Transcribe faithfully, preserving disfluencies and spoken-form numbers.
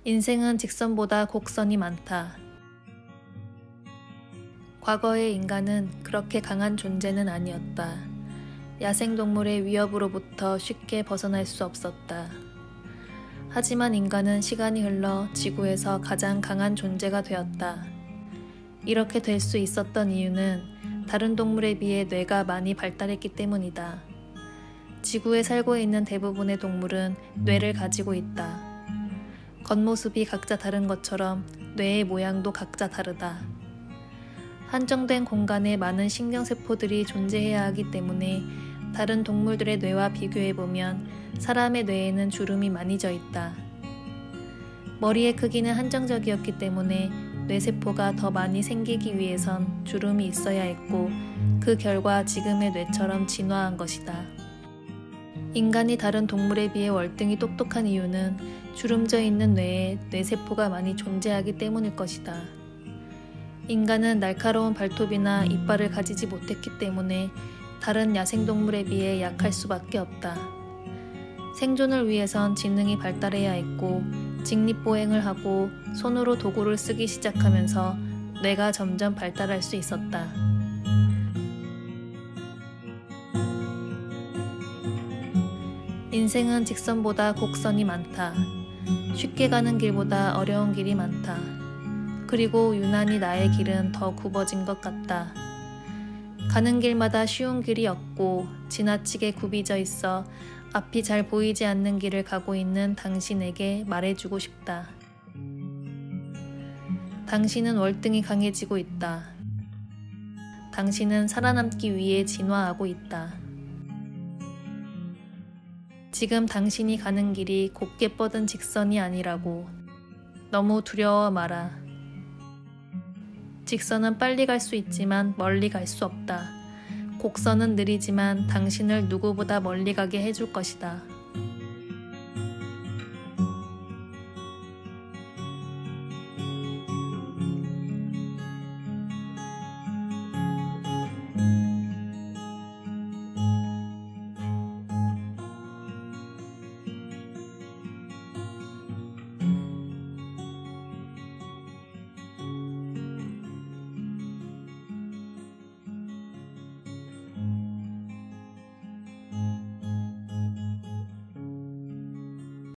인생은 직선보다 곡선이 많다. 과거의 인간은 그렇게 강한 존재는 아니었다. 야생동물의 위협으로부터 쉽게 벗어날 수 없었다. 하지만 인간은 시간이 흘러 지구에서 가장 강한 존재가 되었다. 이렇게 될 수 있었던 이유는 다른 동물에 비해 뇌가 많이 발달했기 때문이다. 지구에 살고 있는 대부분의 동물은 뇌를 가지고 있다. 겉모습이 각자 다른 것처럼 뇌의 모양도 각자 다르다. 한정된 공간에 많은 신경세포들이 존재해야 하기 때문에 다른 동물들의 뇌와 비교해보면 사람의 뇌에는 주름이 많이 져 있다. 머리의 크기는 한정적이었기 때문에 뇌세포가 더 많이 생기기 위해선 주름이 있어야 했고 그 결과 지금의 뇌처럼 진화한 것이다. 인간이 다른 동물에 비해 월등히 똑똑한 이유는 주름져 있는 뇌에 뇌세포가 많이 존재하기 때문일 것이다. 인간은 날카로운 발톱이나 이빨을 가지지 못했기 때문에 다른 야생동물에 비해 약할 수밖에 없다. 생존을 위해선 지능이 발달해야 했고 직립보행을 하고 손으로 도구를 쓰기 시작하면서 뇌가 점점 발달할 수 있었다. 인생은 직선보다 곡선이 많다. 쉽게 가는 길보다 어려운 길이 많다. 그리고 유난히 나의 길은 더 굽어진 것 같다. 가는 길마다 쉬운 길이 없고 지나치게 굽이져 있어 앞이 잘 보이지 않는 길을 가고 있는 당신에게 말해주고 싶다. 당신은 월등히 강해지고 있다. 당신은 살아남기 위해 진화하고 있다. 지금 당신이 가는 길이 곱게 뻗은 직선이 아니라고. 너무 두려워 마라. 직선은 빨리 갈 수 있지만 멀리 갈 수 없다. 곡선은 느리지만 당신을 누구보다 멀리 가게 해줄 것이다.